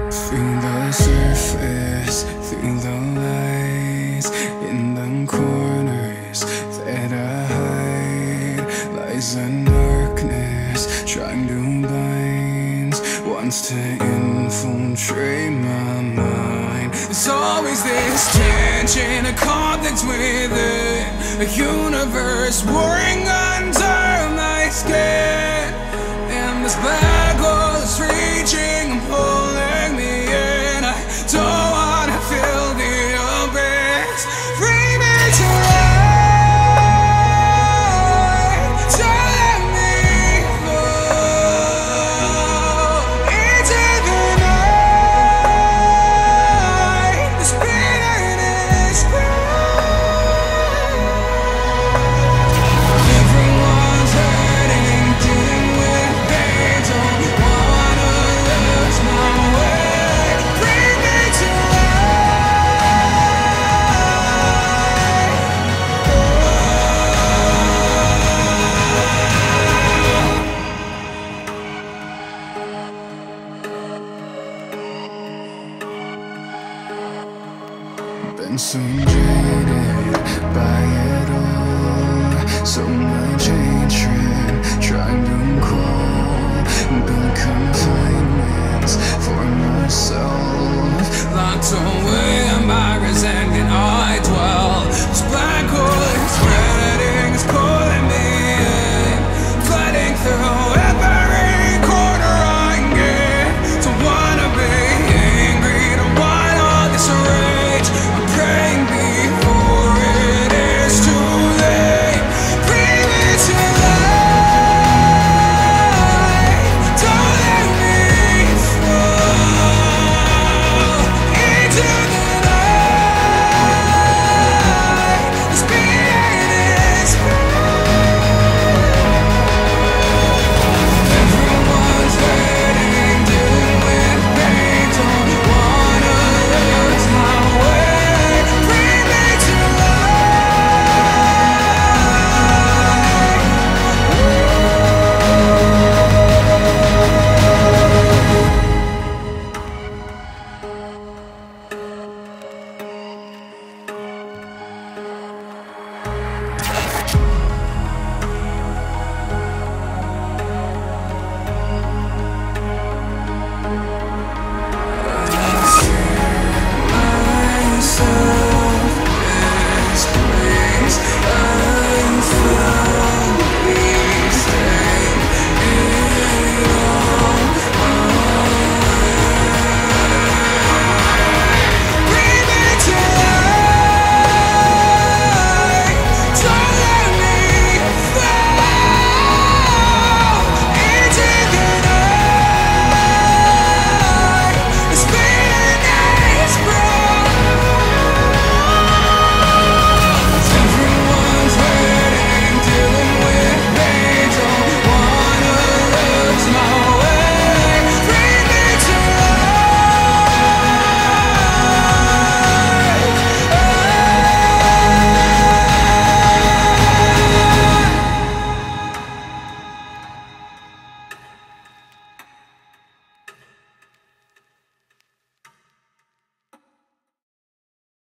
Feel the surface, feel the lies in the corners that I hide. Lies and darkness trying to bind, wants to infiltrate my mind. There's always this tension, a conflict within, a universe warring under my skin. And this black hole is reaching and pulling me in. I don't wanna feel the abyss. Free me to ride, to let me flow into the night. This pain is bright. Everyone's hurting, dealing with pain. Don't wanna lose my way. Bring me to been so jaded by it all, so much hatred trying to